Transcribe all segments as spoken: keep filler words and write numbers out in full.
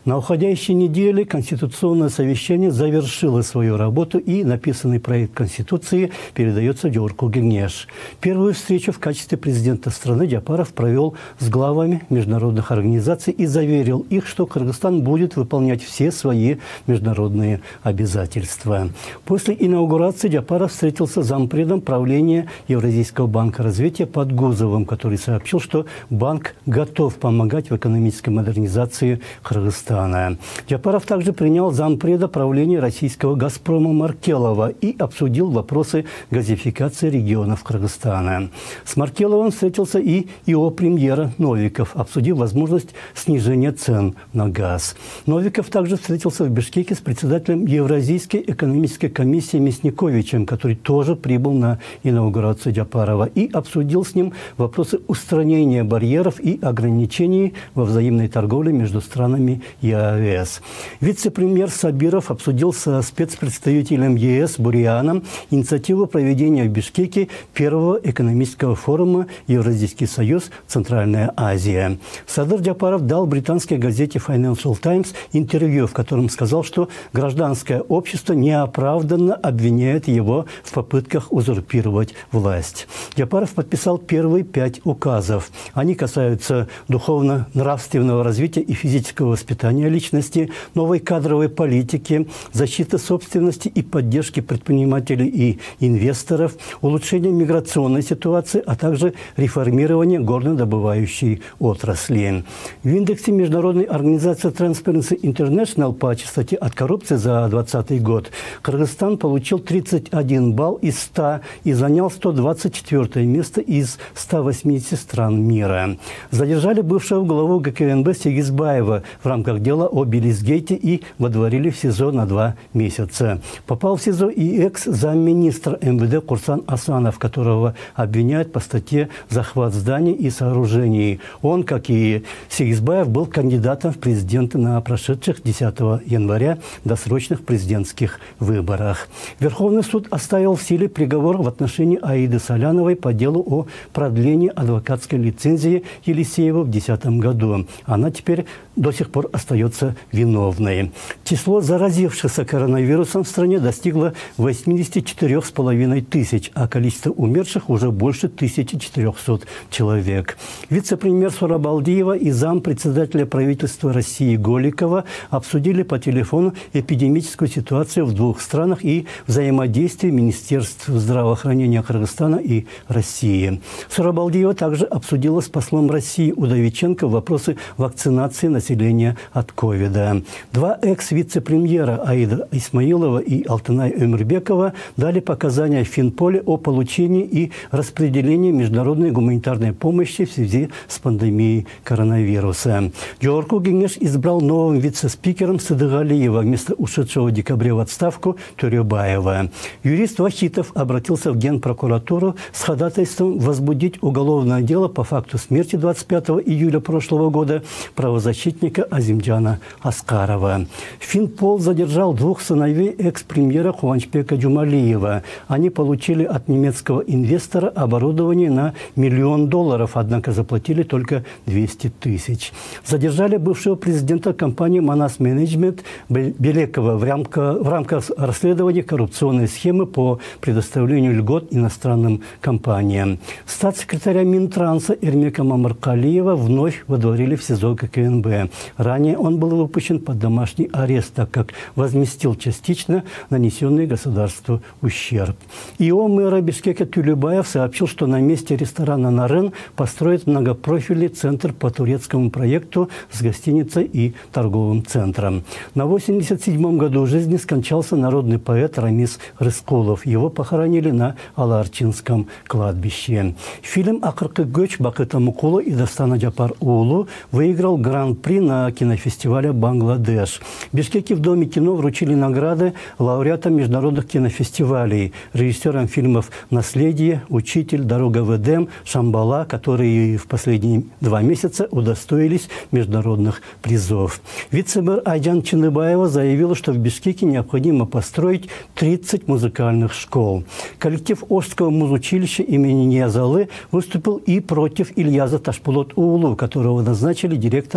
На уходящей неделе Конституционное совещание завершило свою работу, и написанный проект Конституции передается Георгу Кеңеш. Первую встречу в качестве президента страны Жапаров провел с главами международных организаций и заверил их, что Кыргызстан будет выполнять все свои международные обязательства. После инаугурации Жапаров встретился с зампредом правления Евразийского банка развития Подгузовым, который сообщил, что банк готов помогать в экономической модернизации Кыргызстана. Жапаров также принял зампреда правления российского «Газпрома» Маркелова и обсудил вопросы газификации регионов Кыргызстана. С Маркеловым встретился и его премьера Новиков, обсудив возможность снижения цен на газ. Новиков также встретился в Бишкеке с председателем Евразийской экономической комиссии Мясниковичем, который тоже прибыл на инаугурацию Жапарова, и обсудил с ним вопросы устранения барьеров и ограничений во взаимной торговле между странами ЕАЭС. Вице-премьер Сабиров обсудил со спецпредставителем ЕС Бурианом инициативу проведения в Бишкеке первого экономического форума Евразийский союз «Центральная Азия». Садыр Жапаров дал британской газете Financial Times интервью, в котором сказал, что гражданское общество неоправданно обвиняет его в попытках узурпировать власть. Жапаров подписал первые пять указов. Они касаются духовно-нравственного развития и физического воспитания личности, новой кадровой политики, защиты собственности и поддержки предпринимателей и инвесторов, улучшения миграционной ситуации, а также реформирования горнодобывающей отрасли. В индексе международной организации Transparency International по частоте от коррупции за двадцатый год Кыргызстан получил тридцать один балл из ста и занял сто двадцать четвёртое место из ста восьмидесяти стран мира. Задержали бывшего главу ГКНБ Сегизбаева в рамках дела о Белизгейте и водворили в СИЗО на два месяца. Попал в СИЗО и экс-замминистра МВД Курсан Асанов, которого обвиняют по статье «Захват зданий и сооружений». Он, как и Сегизбаев, был кандидатом в президенты на прошедших десятого января досрочных президентских выборах. Верховный суд оставил в силе приговор в отношении Аиды Соляновой по делу о продлении адвокатской лицензии Елисеева в две тысячи десятом году. Она теперь до сих пор остается виновной. Число заразившихся коронавирусом в стране достигло восьмидесяти четырёх с половиной тысяч, а количество умерших уже больше тысячи четырёхсот человек. Вице-премьер Сурабалдиева и зампредседателя правительства России Голикова обсудили по телефону эпидемическую ситуацию в двух странах и взаимодействие Министерств здравоохранения Кыргызстана и России. Сурабалдиева также обсудила с послом России Удовиченко вопросы вакцинации населения от ковида. Два экс-вице-премьера Аида Исмаилова и Алтынай Өмірбекова дали показания в Финполе о получении и распределении международной гуманитарной помощи в связи с пандемией коронавируса. Георгу Кеңеш избрал новым вице-спикером Сыдыгалиева вместо ушедшего в декабре в отставку Төребаева. Юрист Вахитов обратился в Генпрокуратуру с ходатайством возбудить уголовное дело по факту смерти двадцать пятого июля прошлого года правозащитника Азимджана Аскарова. Финпол задержал двух сыновей экс-премьера Куванчбека Джумалиева. Они получили от немецкого инвестора оборудование на миллион долларов, однако заплатили только двести тысяч. Задержали бывшего президента компании «Манас Менеджмент» Белекова в рамках, в рамках расследования коррупционной схемы по предоставлению льгот иностранным компаниям. Статс-секретаря Минтранса Эрмека Мамаркалиева вновь водворили в СИЗО КНБ. Ранее он был выпущен под домашний арест, так как возместил частично нанесенный государству ущерб. ИО мэра Бишкека Тюлебаев сообщил, что на месте ресторана «Нарен» построит многопрофильный центр по турецкому проекту с гостиницей и торговым центром. На восемьдесят седьмом году жизни скончался народный поэт Рамис Рыскулов. Его похоронили на Аларчинском кладбище. Фильм «Акыркы göç» Бакыта Мукулу и Дастана Жапар Уулу выиграл гран-при на кинофестивале «Бангладеш». В Бишкеке в Доме кино вручили награды лауреатам международных кинофестивалей, режиссерам фильмов «Наследие», «Учитель», «Дорога в Эдем», «Шамбала», которые в последние два месяца удостоились международных призов. Вице-мэр Айджан Чыныбаева заявила, что в Бишкеке необходимо построить тридцать музыкальных школ. Коллектив Ожского музучилища имени Ниязалы выступил и против Ильяза Ташпулот Уулу, которого назначили директором после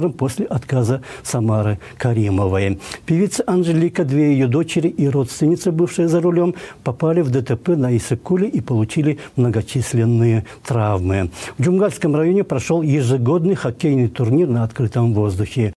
после отказа Самары Каримовой. Певица Анжелика, две ее дочери и родственницы, бывшие за рулем, попали в ДТП на Иссык-Куле и получили многочисленные травмы. В Джумгальском районе прошел ежегодный хоккейный турнир на открытом воздухе.